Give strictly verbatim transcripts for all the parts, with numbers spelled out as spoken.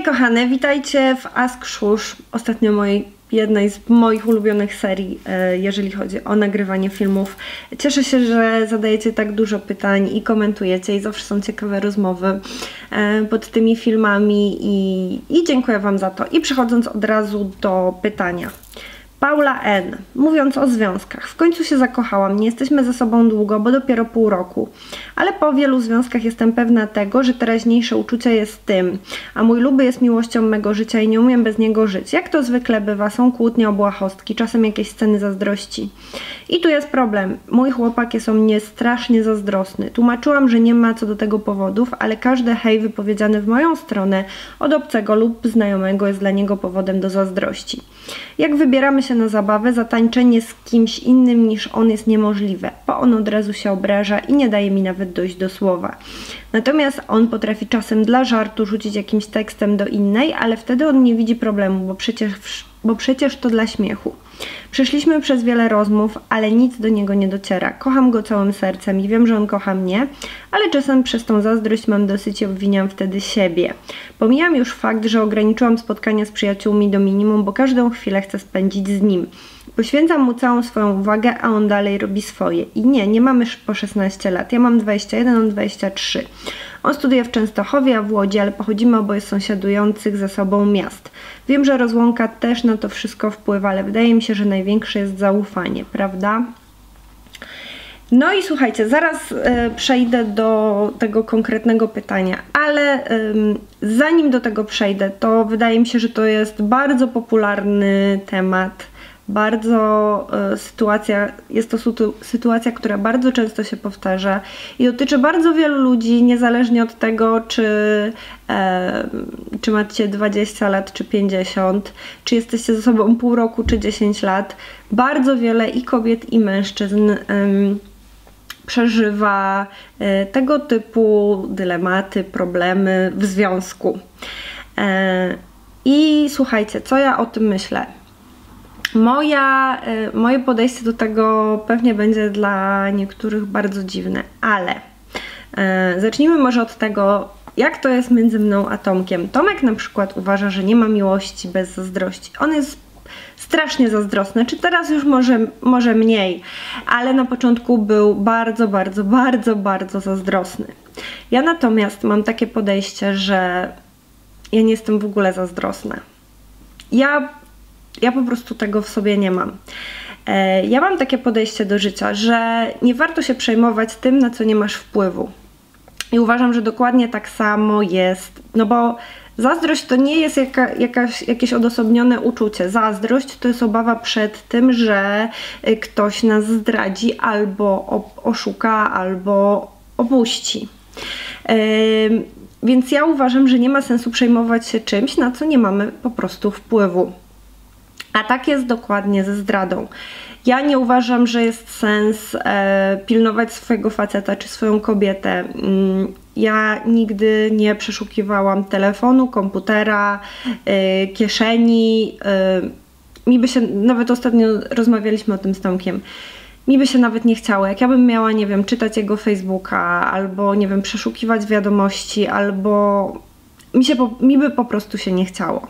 kochane, witajcie w Ask Shush, ostatnio mojej, jednej z moich ulubionych serii, jeżeli chodzi o nagrywanie filmów. Cieszę się, że zadajecie tak dużo pytań i komentujecie i zawsze są ciekawe rozmowy pod tymi filmami i, i dziękuję Wam za to. I przechodząc od razu do pytania. Paula N. Mówiąc o związkach. W końcu się zakochałam. Nie jesteśmy ze sobą długo, bo dopiero pół roku. Ale po wielu związkach jestem pewna tego, że teraźniejsze uczucie jest tym. A mój luby jest miłością mego życia i nie umiem bez niego żyć. Jak to zwykle bywa, są kłótnie, obłahostki, czasem jakieś sceny zazdrości. I tu jest problem. Mój chłopak jest o mnie strasznie zazdrosny. Tłumaczyłam, że nie ma co do tego powodów, ale każdy hej wypowiedziany w moją stronę od obcego lub znajomego jest dla niego powodem do zazdrości. Jak wybieramy się na zabawę, zatańczenie z kimś innym niż on jest niemożliwe, bo on od razu się obraża i nie daje mi nawet dojść do słowa. Natomiast on potrafi czasem dla żartu rzucić jakimś tekstem do innej, ale wtedy on nie widzi problemu, bo przecież, bo przecież to dla śmiechu. Przeszliśmy przez wiele rozmów, ale nic do niego nie dociera. Kocham go całym sercem i wiem, że on kocha mnie, ale czasem przez tą zazdrość mam dosyć i obwiniam wtedy siebie. Pomijam już fakt, że ograniczyłam spotkania z przyjaciółmi do minimum, bo każdą chwilę chcę spędzić z nim. Poświęcam mu całą swoją uwagę, a on dalej robi swoje. I nie, nie mamy po szesnaście lat. Ja mam dwadzieścia jeden, on dwadzieścia trzy. On studiuje w Częstochowie, a w Łodzi, ale pochodzimy oboje z sąsiadujących ze sobą miast. Wiem, że rozłąka też na to wszystko wpływa, ale wydaje mi się, że największe jest zaufanie, prawda? No i słuchajcie, zaraz y, przejdę do tego konkretnego pytania, ale y, zanim do tego przejdę, to wydaje mi się, że to jest bardzo popularny temat. Bardzo y, sytuacja, jest to sytu, sytuacja, która bardzo często się powtarza i dotyczy bardzo wielu ludzi, niezależnie od tego, czy, e, czy macie dwadzieścia lat, czy pięćdziesiąt, czy jesteście ze sobą pół roku, czy dziesięć lat. Bardzo wiele i kobiet, i mężczyzn y, przeżywa y, tego typu dylematy, problemy w związku. E, I słuchajcie, co ja o tym myślę? Moja, y, moje podejście do tego pewnie będzie dla niektórych bardzo dziwne, ale y, zacznijmy może od tego, jak to jest między mną a Tomkiem. Tomek na przykład uważa, że nie ma miłości bez zazdrości. On jest strasznie zazdrosny, czy teraz już może, może mniej, ale na początku był bardzo, bardzo, bardzo, bardzo zazdrosny. Ja natomiast mam takie podejście, że ja nie jestem w ogóle zazdrosna. Ja Ja po prostu tego w sobie nie mam. Ja mam takie podejście do życia, że nie warto się przejmować tym, na co nie masz wpływu. I uważam, że dokładnie tak samo jest, no bo zazdrość to nie jest jaka, jakaś, jakieś odosobnione uczucie. Zazdrość to jest obawa przed tym, że ktoś nas zdradzi albo oszuka, albo opuści. Yy, więc ja uważam, że nie ma sensu przejmować się czymś, na co nie mamy po prostu wpływu. A tak jest dokładnie ze zdradą. Ja nie uważam, że jest sens e, pilnować swojego faceta czy swoją kobietę. Ja nigdy nie przeszukiwałam telefonu, komputera, e, kieszeni. E, mi by się, nawet ostatnio rozmawialiśmy o tym z Tomkiem, mi by się nawet nie chciało. Jak ja bym miała, nie wiem, czytać jego Facebooka, albo, nie wiem, przeszukiwać wiadomości, albo mi, się, mi by po prostu się nie chciało.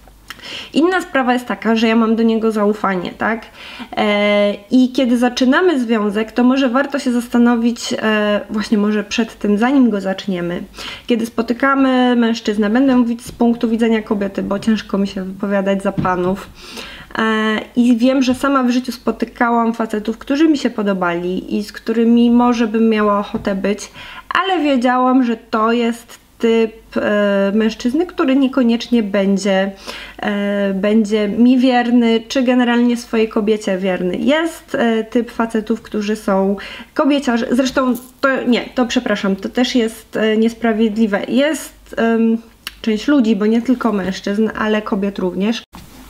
Inna sprawa jest taka, że ja mam do niego zaufanie, tak? E, I kiedy zaczynamy związek, to może warto się zastanowić, e, właśnie może przed tym, zanim go zaczniemy. Kiedy spotykamy mężczyznę, będę mówić z punktu widzenia kobiety, bo ciężko mi się wypowiadać za panów. E, I wiem, że sama w życiu spotykałam facetów, którzy mi się podobali i z którymi może bym miała ochotę być, ale wiedziałam, że to jest typ e, mężczyzny, który niekoniecznie będzie, e, będzie mi wierny, czy generalnie swojej kobiecie wierny. Jest e, typ facetów, którzy są kobieciarzy, zresztą to nie, to przepraszam, to też jest e, niesprawiedliwe. Jest e, część ludzi, bo nie tylko mężczyzn, ale kobiet również.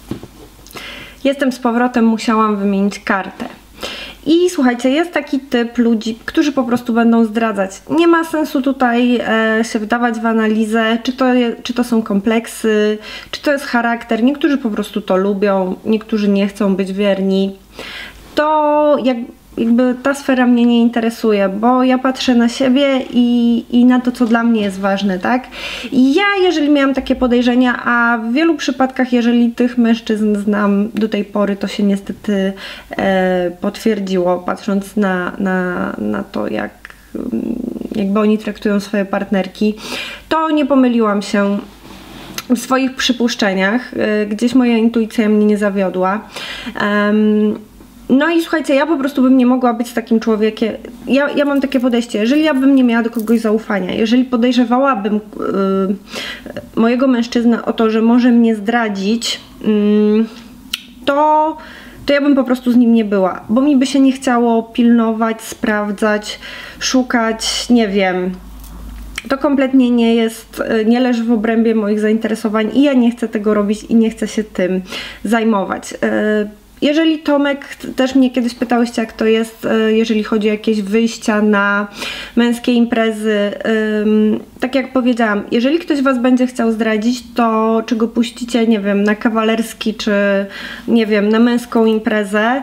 Jestem z powrotem, musiałam wymienić kartę. I słuchajcie, jest taki typ ludzi, którzy po prostu będą zdradzać. Nie ma sensu tutaj e, się wdawać w analizę, czy to, je, czy to są kompleksy, czy to jest charakter. Niektórzy po prostu to lubią, niektórzy nie chcą być wierni. To jak jakby ta sfera mnie nie interesuje, bo ja patrzę na siebie i, i na to, co dla mnie jest ważne, tak? I ja, jeżeli miałam takie podejrzenia, a w wielu przypadkach, jeżeli tych mężczyzn znam do tej pory, to się niestety e, potwierdziło, patrząc na, na, na to, jak jakby oni traktują swoje partnerki, to nie pomyliłam się w swoich przypuszczeniach. Gdzieś moja intuicja mnie nie zawiodła. Um, no i słuchajcie, ja po prostu bym nie mogła być z takim człowiekiem. Ja, ja mam takie podejście, jeżeli ja bym nie miała do kogoś zaufania, jeżeli podejrzewałabym yy, mojego mężczyznę o to, że może mnie zdradzić, yy, to to ja bym po prostu z nim nie była, bo mi by się nie chciało pilnować, sprawdzać, szukać, nie wiem. To kompletnie nie jest, nie leży w obrębie moich zainteresowań i ja nie chcę tego robić i nie chcę się tym zajmować. Jeżeli Tomek, też mnie kiedyś pytałyście, jak to jest, jeżeli chodzi o jakieś wyjścia na męskie imprezy. Tak jak powiedziałam, jeżeli ktoś was będzie chciał zdradzić, to czy go puścicie, nie wiem, na kawalerski, czy nie wiem, na męską imprezę,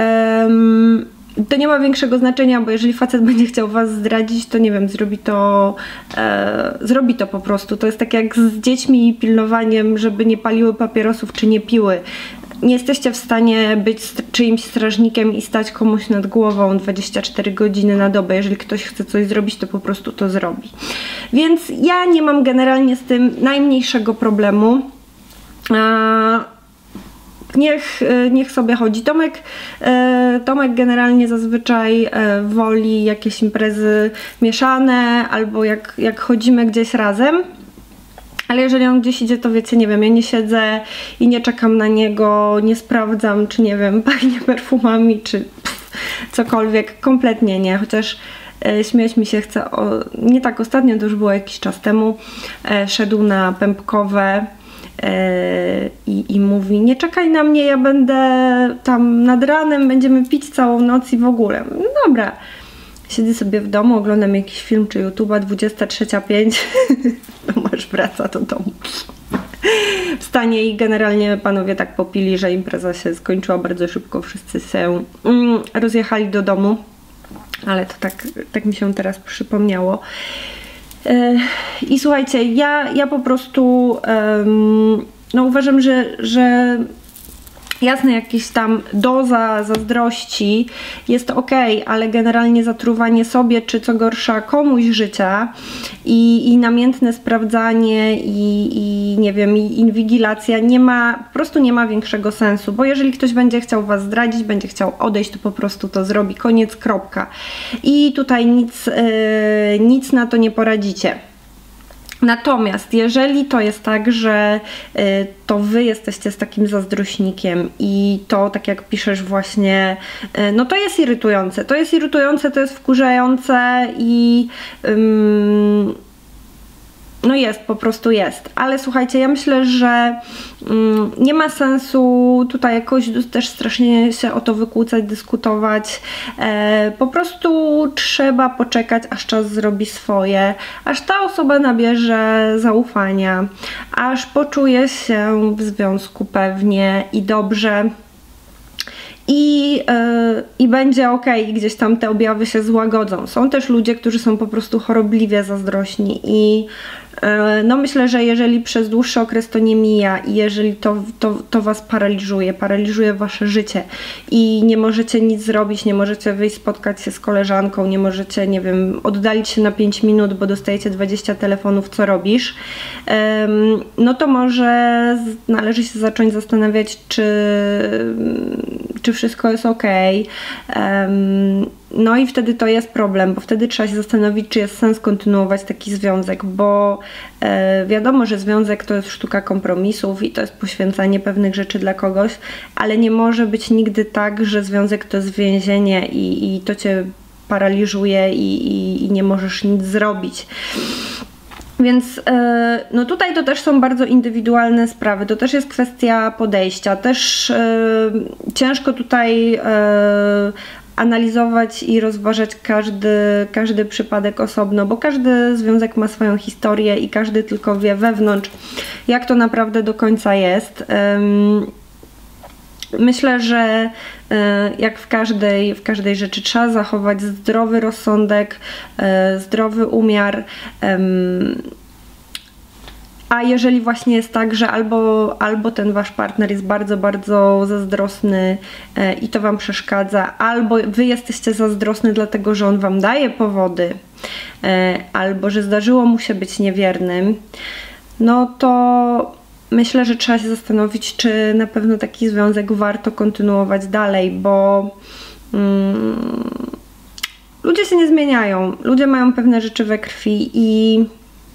to nie ma większego znaczenia, bo jeżeli facet będzie chciał was zdradzić, to nie wiem, zrobi to, e, zrobi to po prostu. To jest tak jak z dziećmi i pilnowaniem, żeby nie paliły papierosów, czy nie piły. Nie jesteście w stanie być czyimś strażnikiem i stać komuś nad głową dwadzieścia cztery godziny na dobę. Jeżeli ktoś chce coś zrobić, to po prostu to zrobi. Więc ja nie mam generalnie z tym najmniejszego problemu. E, Niech, niech sobie chodzi. Tomek, Tomek generalnie zazwyczaj woli jakieś imprezy mieszane, albo jak, jak chodzimy gdzieś razem. Ale jeżeli on gdzieś idzie, to wiecie, nie wiem, ja nie siedzę i nie czekam na niego, nie sprawdzam, czy nie wiem, pachnie perfumami, czy pff, cokolwiek. Kompletnie nie, chociaż e, śmiać mi się chce, o, nie tak ostatnio, to już było jakiś czas temu, e, szedł na Pępkowe I, i mówi, nie czekaj na mnie, ja będę tam nad ranem, będziemy pić całą noc i w ogóle. No dobra, siedzę sobie w domu, oglądam jakiś film czy YouTube'a, dwudziesta trzecia pięć, Tomasz wraca do domu. Wstanie i generalnie panowie tak popili, że impreza się skończyła bardzo szybko, wszyscy się mm, rozjechali do domu, ale to tak, tak mi się teraz przypomniało. I słuchajcie, ja, ja po prostu um, no uważam, że, że jasne, jakaś tam doza zazdrości jest ok, ale generalnie zatruwanie sobie, czy co gorsza komuś życia i, i namiętne sprawdzanie i, i nie wiem, i inwigilacja nie ma, po prostu nie ma większego sensu, bo jeżeli ktoś będzie chciał was zdradzić, będzie chciał odejść, to po prostu to zrobi, koniec, kropka. I tutaj nic, yy, nic na to nie poradzicie. Natomiast jeżeli to jest tak, że y, to wy jesteście z takim zazdrośnikiem i to, tak jak piszesz właśnie, y, no to jest irytujące, to jest irytujące, to jest wkurzające i ym, no jest, po prostu jest. Ale słuchajcie, ja myślę, że ym, nie ma sensu tutaj jakoś też strasznie się o to wykłócać, dyskutować. E, po prostu trzeba poczekać, aż czas zrobi swoje, aż ta osoba nabierze zaufania, aż poczuje się w związku pewnie i dobrze. I, yy, i będzie ok, i gdzieś tam te objawy się złagodzą. Są też ludzie, którzy są po prostu chorobliwie zazdrośni i yy, no myślę, że jeżeli przez dłuższy okres to nie mija i jeżeli to, to, to was paraliżuje, paraliżuje wasze życie i nie możecie nic zrobić, nie możecie wyjść spotkać się z koleżanką, nie możecie, nie wiem, oddalić się na pięć minut, bo dostajecie dwadzieścia telefonów, co robisz, yy, no to może należy się zacząć zastanawiać, czy czy wszystko jest ok. Um, no i wtedy to jest problem, bo wtedy trzeba się zastanowić, czy jest sens kontynuować taki związek, bo e, wiadomo, że związek to jest sztuka kompromisów i to jest poświęcanie pewnych rzeczy dla kogoś, ale nie może być nigdy tak, że związek to jest więzienie i, i to cię paraliżuje i, i, i nie możesz nic zrobić. Więc no tutaj to też są bardzo indywidualne sprawy, to też jest kwestia podejścia, też ciężko tutaj analizować i rozważać każdy, każdy przypadek osobno, bo każdy związek ma swoją historię i każdy tylko wie wewnątrz, jak to naprawdę do końca jest. Myślę, że jak w każdej, w każdej rzeczy trzeba zachować zdrowy rozsądek, zdrowy umiar. A jeżeli właśnie jest tak, że albo, albo ten wasz partner jest bardzo, bardzo zazdrosny i to wam przeszkadza, albo wy jesteście zazdrosny dlatego, że on wam daje powody, albo że zdarzyło mu się być niewiernym, no to myślę, że trzeba się zastanowić, czy na pewno taki związek warto kontynuować dalej, bo mm, ludzie się nie zmieniają, ludzie mają pewne rzeczy we krwi i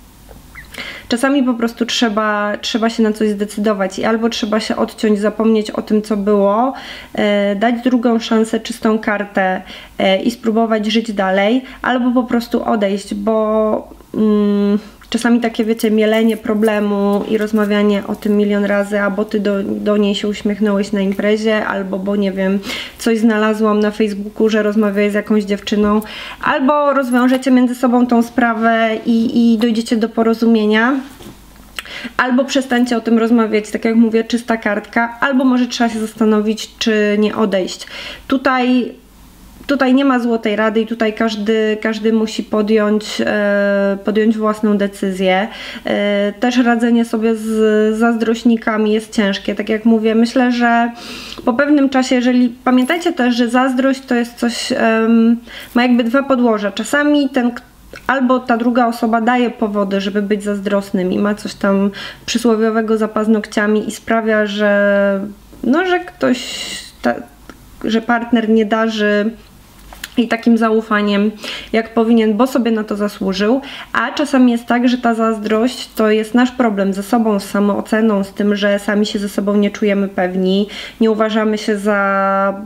czasami po prostu trzeba, trzeba się na coś zdecydować i albo trzeba się odciąć, zapomnieć o tym, co było, e, dać drugą szansę, czystą kartę e, i spróbować żyć dalej, albo po prostu odejść, bo mm, czasami takie, wiecie, mielenie problemu i rozmawianie o tym milion razy, albo ty do, do niej się uśmiechnąłeś na imprezie, albo bo nie wiem, coś znalazłam na Facebooku, że rozmawiałeś z jakąś dziewczyną, albo rozwiążecie między sobą tą sprawę i, i dojdziecie do porozumienia, albo przestańcie o tym rozmawiać, tak jak mówię, czysta kartka, albo może trzeba się zastanowić, czy nie odejść. Tutaj Tutaj nie ma złotej rady i tutaj każdy, każdy musi podjąć, e, podjąć własną decyzję. E, też radzenie sobie z zazdrośnikami jest ciężkie. Tak jak mówię, myślę, że po pewnym czasie, jeżeli pamiętajcie też, że zazdrość to jest coś, e, ma jakby dwa podłoża. Czasami ten albo ta druga osoba daje powody, żeby być zazdrosnym i ma coś tam przysłowiowego za paznokciami i sprawia, że, no, że ktoś, ta, że partner nie darzy i takim zaufaniem, jak powinien, bo sobie na to zasłużył, a czasami jest tak, że ta zazdrość to jest nasz problem ze sobą, z samooceną, z tym, że sami się ze sobą nie czujemy pewni, nie uważamy się za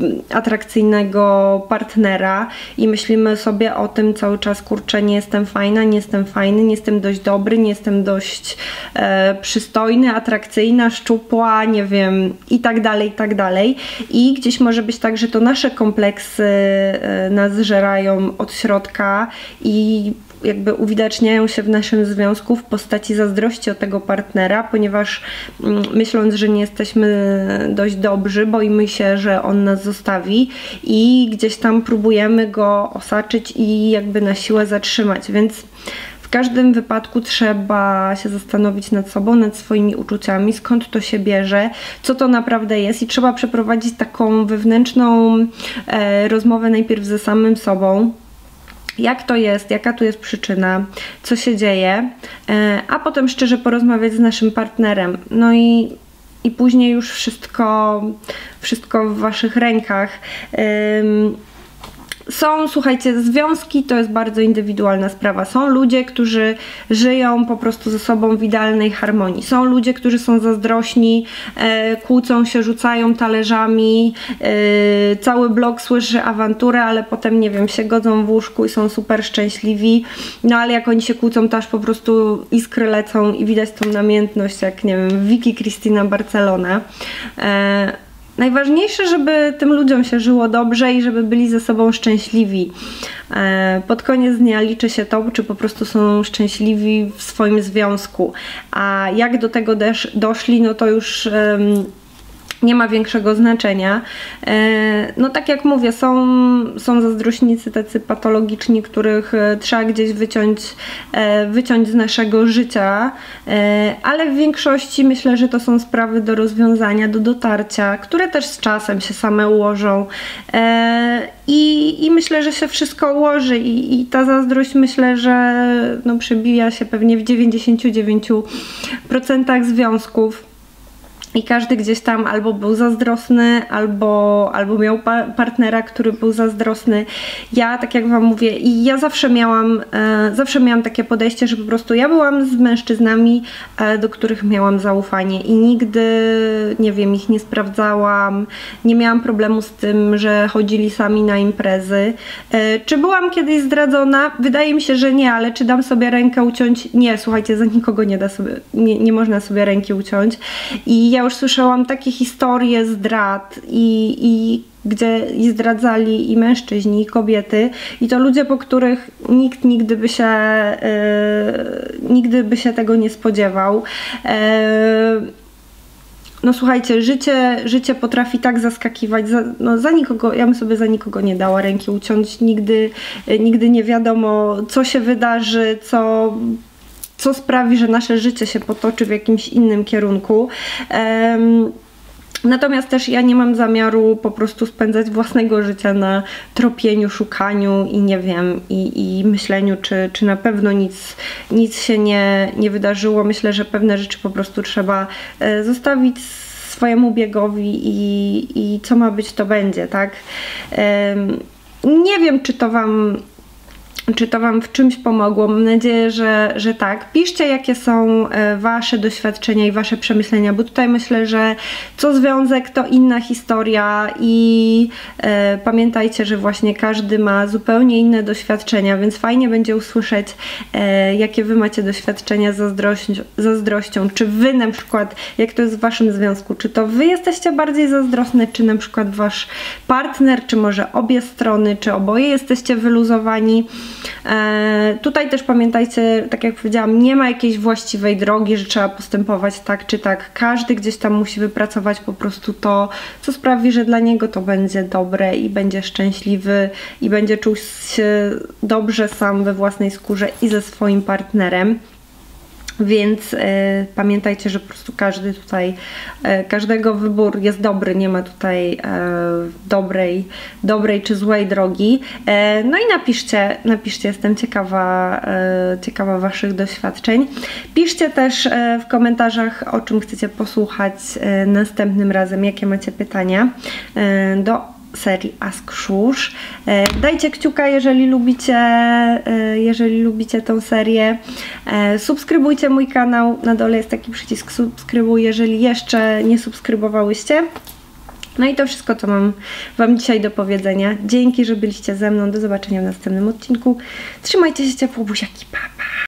atrakcyjnego partnera i myślimy sobie o tym cały czas, kurczę, nie jestem fajna, nie jestem fajny, nie jestem dość dobry, nie jestem dość e, przystojny, atrakcyjna, szczupła, nie wiem, i tak dalej, i tak dalej. I gdzieś może być tak, że to nasze kompleksy nas zżerają od środka i jakby uwidaczniają się w naszym związku w postaci zazdrości o tego partnera, ponieważ myśląc, że nie jesteśmy dość dobrzy, boimy się, że on nas zostawi i gdzieś tam próbujemy go osaczyć i jakby na siłę zatrzymać, więc w każdym wypadku trzeba się zastanowić nad sobą, nad swoimi uczuciami, skąd to się bierze, co to naprawdę jest i trzeba przeprowadzić taką wewnętrzną e, rozmowę najpierw ze samym sobą, jak to jest, jaka tu jest przyczyna, co się dzieje, e, a potem szczerze porozmawiać z naszym partnerem. No i, i później już wszystko, wszystko w waszych rękach. Ym, Są, słuchajcie, związki to jest bardzo indywidualna sprawa. Są ludzie, którzy żyją po prostu ze sobą w idealnej harmonii. Są ludzie, którzy są zazdrośni, e, kłócą się, rzucają talerzami, e, cały blok słyszy awanturę, ale potem, nie wiem, się godzą w łóżku i są super szczęśliwi. No ale jak oni się kłócą, to aż po prostu iskry lecą i widać tą namiętność, jak, nie wiem, Vicky Cristina Barcelona. E, Najważniejsze, żeby tym ludziom się żyło dobrze i żeby byli ze sobą szczęśliwi. Pod koniec dnia liczy się to, czy po prostu są szczęśliwi w swoim związku. A jak do tego doszli, no to już nie ma większego znaczenia. No tak jak mówię, są, są zazdrośnicy tacy patologiczni, których trzeba gdzieś wyciąć, wyciąć z naszego życia, ale w większości myślę, że to są sprawy do rozwiązania, do dotarcia, które też z czasem się same ułożą. I, i myślę, że się wszystko ułoży i, i ta zazdrość, myślę, że no, przebija się pewnie w dziewięćdziesięciu dziewięciu procentach związków. I każdy gdzieś tam albo był zazdrosny, albo, albo miał pa partnera, który był zazdrosny. Ja, tak jak wam mówię, i ja zawsze miałam, e, zawsze miałam takie podejście, że po prostu ja byłam z mężczyznami, e, do których miałam zaufanie i nigdy, nie wiem, ich nie sprawdzałam, nie miałam problemu z tym, że chodzili sami na imprezy. E, czy byłam kiedyś zdradzona? Wydaje mi się, że nie, ale czy dam sobie rękę uciąć? Nie, słuchajcie, za nikogo nie da sobie, nie, nie można sobie ręki uciąć. I ja już słyszałam takie historie zdrad i, i gdzie i zdradzali i mężczyźni, i kobiety, i to ludzie, po których nikt nigdy by się yy, nigdy by się tego nie spodziewał. Yy, no słuchajcie, życie, życie potrafi tak zaskakiwać, za, no za nikogo, ja bym sobie za nikogo nie dała ręki uciąć, nigdy, nigdy nie wiadomo, co się wydarzy, co, co sprawi, że nasze życie się potoczy w jakimś innym kierunku. Um, Natomiast też ja nie mam zamiaru po prostu spędzać własnego życia na tropieniu, szukaniu i nie wiem, i, i myśleniu, czy, czy na pewno nic, nic się nie, nie wydarzyło. Myślę, że pewne rzeczy po prostu trzeba e, zostawić swojemu biegowi i, i co ma być, to będzie, tak? E, nie wiem, czy to Wam... Czy to Wam w czymś pomogło? Mam nadzieję, że, że tak. Piszcie, jakie są Wasze doświadczenia i Wasze przemyślenia, bo tutaj myślę, że co związek, to inna historia i e, pamiętajcie, że właśnie każdy ma zupełnie inne doświadczenia, więc fajnie będzie usłyszeć, e, jakie Wy macie doświadczenia z zazdrością, zazdrością. Czy Wy na przykład, jak to jest w Waszym związku, czy to Wy jesteście bardziej zazdrosne, czy na przykład Wasz partner, czy może obie strony, czy oboje jesteście wyluzowani. E, tutaj też pamiętajcie, tak jak powiedziałam, nie ma jakiejś właściwej drogi, że trzeba postępować tak czy tak. Każdy gdzieś tam musi wypracować po prostu to, co sprawi, że dla niego to będzie dobre i będzie szczęśliwy i będzie czuł się dobrze sam we własnej skórze i ze swoim partnerem. Więc y, pamiętajcie, że po prostu każdy tutaj, y, każdego wybór jest dobry, nie ma tutaj y, dobrej, dobrej czy złej drogi. Y, no i napiszcie, napiszcie, jestem ciekawa, y, ciekawa Waszych doświadczeń. Piszcie też y, w komentarzach, o czym chcecie posłuchać y, następnym razem, jakie macie pytania y, do serii Ask Szusz. Dajcie kciuka, jeżeli lubicie, jeżeli lubicie tą serię. Subskrybujcie mój kanał. Na dole jest taki przycisk subskrybuj, jeżeli jeszcze nie subskrybowałyście. No i to wszystko, co mam Wam dzisiaj do powiedzenia. Dzięki, że byliście ze mną. Do zobaczenia w następnym odcinku. Trzymajcie się ciepło, buziaki, pa!